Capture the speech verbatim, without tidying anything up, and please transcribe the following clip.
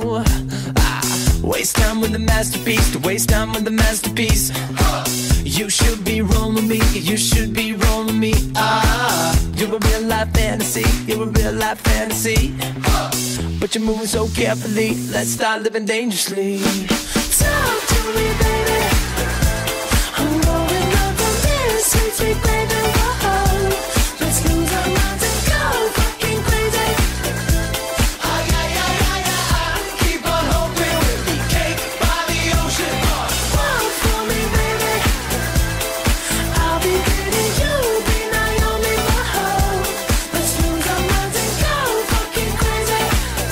Ah, waste time with the masterpiece, to waste time with the masterpiece. You should be rolling me, you should be rolling me. Ah, you're a real life fantasy, you're a real life fantasy. But you're moving so carefully, let's start living dangerously. Talk to me, baby.